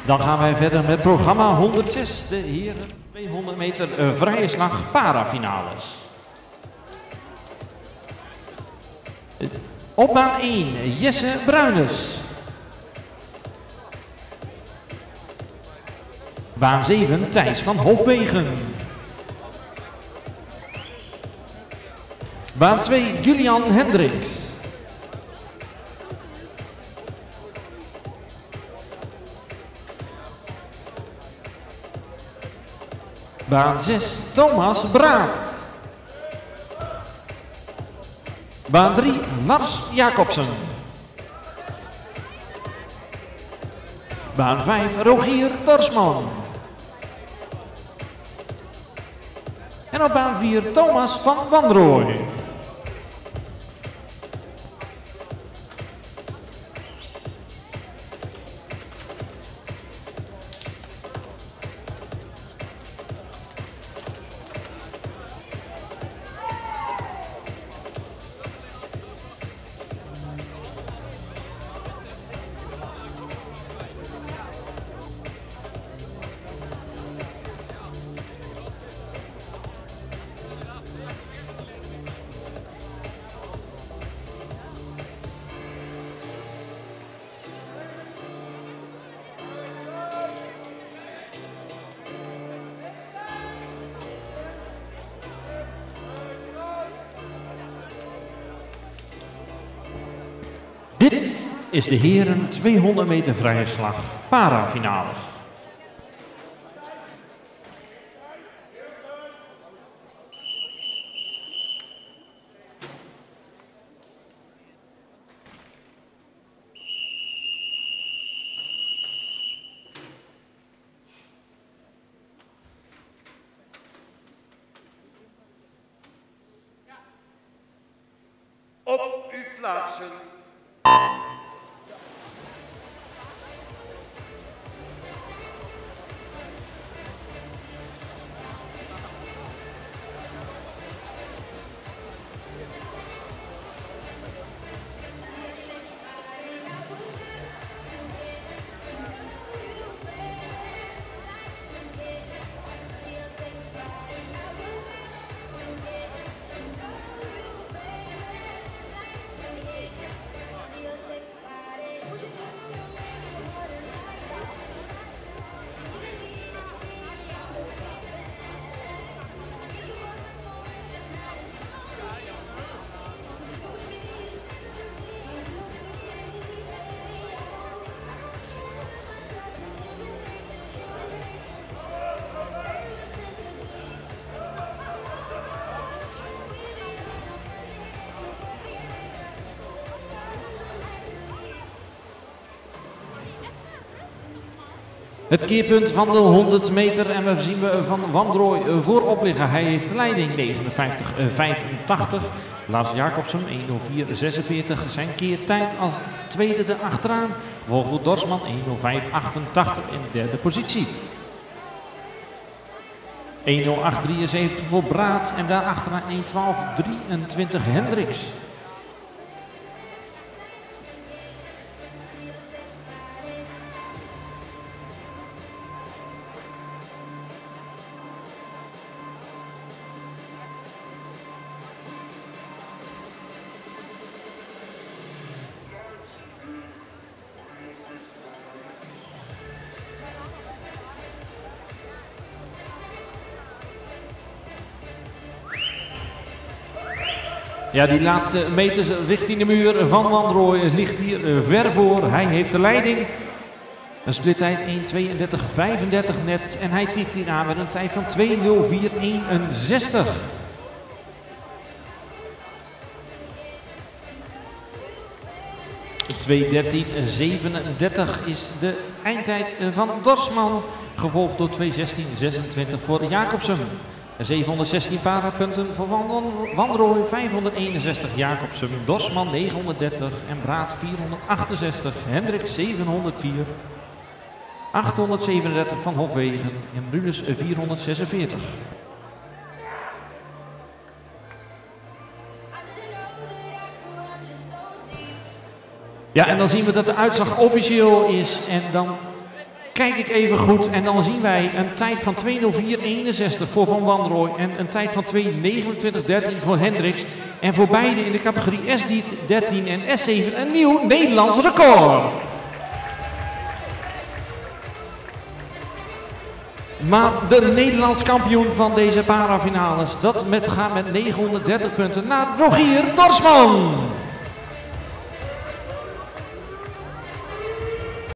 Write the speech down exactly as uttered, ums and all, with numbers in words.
Dan gaan wij verder met programma honderdzes, de heren tweehonderd meter uh, vrije slag parafinales. Op baan één, Jesse Bruines. Baan zeven, Thijs van Hofwegen. Baan twee, Julian Hendricks. Baan zes, Thomas Braat. Baan drie, Lars Jacobsen. Baan vijf, Rogier Dorsman. En op baan vier, Thomas van Wanrooy. Dit is de heren tweehonderd meter vrije slag parafinales. Op uw plaatsen. Het keerpunt van de honderd meter en we zien we Van Wanrooy voorop liggen. Hij heeft de leiding negenenvijftig vijfentachtig. Lars Jacobsen één nul vier zesenveertig. Zijn keertijd als tweede erachteraan. Gevolgd door Dorsman één nul vijf achtentachtig in de derde positie. één nul acht drieënzeventig voor Braat en daarachteraan één twaalf drieëntwintig Hendricks. Ja, die laatste meters richting de muur van Wanrooy ligt hier ver voor. Hij heeft de leiding. Een splittijd één tweeëndertig vijfendertig net. En hij tikt hier aan met een tijd van twee nul vier eenenzestig. twee dertien zevenendertig is de eindtijd van Dorsman. Gevolgd door twee zestien zesentwintig voor Jacobsen. zevenhonderdzestien parapunten voor Wanrooy, vijfhonderdeenenzestig Jacobsen, Dorsman negenhonderddertig en Braat vierhonderdachtenzestig, Hendricks zevenhonderdvier, achthonderdzevenendertig van Hofwegen en Brunes vierhonderdzesenveertig. Ja, en dan zien we dat de uitslag officieel is en dan Kijk ik even goed en dan zien wij een tijd van twee nul vier eenenzestig voor Van Wanrooy en een tijd van twee negenentwintig dertien voor Hendricks. En voor beide in de categorie S dertien en S zeven een nieuw Nederlands record. Maar de Nederlands kampioen van deze parafinales, dat met, gaat met negenhonderddertig punten naar Rogier Dorsman.